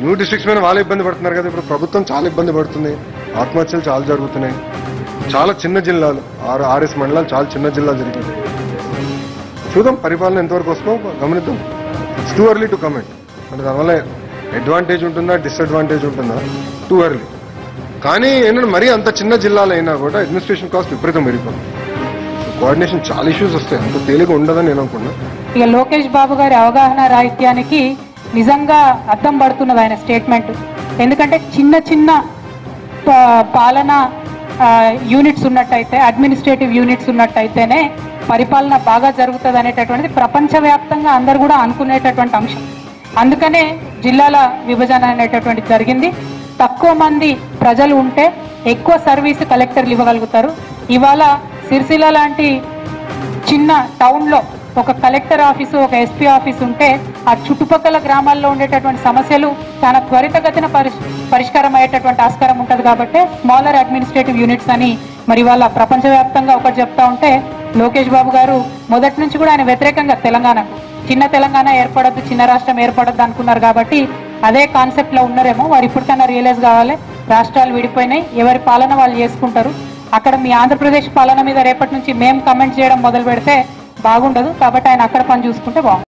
New districts మీద వాళ్ళే ఇబ్బంది పడుతున్నారు కదా. ఇప్పుడు ప్రభుత్వం చాలా ఇబ్బంది పడుతుంది, ఆత్మహత్యలు చాలా జరుగుతున్నాయి. చాలా చిన్న జిల్లాలు, 6 మండలాలు చాలా చిన్న జిల్లాలు జరిగింది. చూద్దాం పరిపాలన ఎంతవరకు వస్తుందో గమనిద్దాం. It's too early to comment. అంటే దానివల్ల అడ్వాంటేజ్ ఉంటుందా డిస్అడ్వాంటేజ్ ఉంటుందా, టూ ఎర్లీ. కానీ ఏంటంటే మరీ అంత చిన్న జిల్లాలు అయినా కూడా అడ్మినిస్ట్రేషన్ కాస్ట్ విపరీతం పెరిగిపోతుంది. కోఆర్డినేషన్ చాలా ఇష్యూస్ వస్తాయి, అంత తేలిగా ఉండదని నేను అనుకున్నా. ఇక లోకేష్ బాబు గారి అవగాహన రాహిత్యానికి నిజంగా అద్దం పడుతున్నది ఆయన స్టేట్మెంట్. ఎందుకంటే చిన్న చిన్న పాలన యూనిట్స్ ఉన్నట్టయితే, అడ్మినిస్ట్రేటివ్ యూనిట్స్ ఉన్నట్టయితేనే పరిపాలన బాగా జరుగుతుంది అనేటటువంటిది ప్రపంచవ్యాప్తంగా అందరు కూడా అనుకునేటటువంటి అంశం. అందుకనే జిల్లాల విభజన అనేటటువంటిది జరిగింది. తక్కువ మంది ప్రజలు ఉంటే ఎక్కువ సర్వీసు కలెక్టర్లు ఇవ్వగలుగుతారు. ఇవాళ సిరిసిల్ల లాంటి చిన్న టౌన్లో ఒక కలెక్టర్ ఆఫీసు, ఒక ఎస్పీ ఆఫీసు ఉంటే ఆ చుట్టుపక్కల గ్రామాల్లో ఉండేటటువంటి సమస్యలు చాలా త్వరితగతిన పరిష్కారం అయ్యేటటువంటి ఆస్కారం ఉంటుంది. కాబట్టి స్మాలర్ అడ్మినిస్ట్రేటివ్ యూనిట్స్ అని మరి వాళ్ళ ప్రపంచవ్యాప్తంగా ఒకటి చెప్తా ఉంటే, లోకేష్ బాబు గారు మొదటి నుంచి కూడా ఆయన వ్యతిరేకంగా తెలంగాణకు, చిన్న తెలంగాణ ఏర్పడద్దు, చిన్న రాష్ట్రం ఏర్పడద్దు అనుకున్నారు. కాబట్టి అదే కాన్సెప్ట్ లో ఉన్నారేమో. వారు ఇప్పటికైనా రియలైజ్ కావాలి, రాష్ట్రాలు విడిపోయినాయి, ఎవరి పాలన వాళ్ళు చేసుకుంటారు. అక్కడ మీ ఆంధ్రప్రదేశ్ పాలన మీద రేపటి నుంచి మేము కమెంట్ చేయడం మొదలు పెడితే బాగుండదు. కాబట్టి ఆయన అక్కడ పని చూసుకుంటే బాగుంటుంది.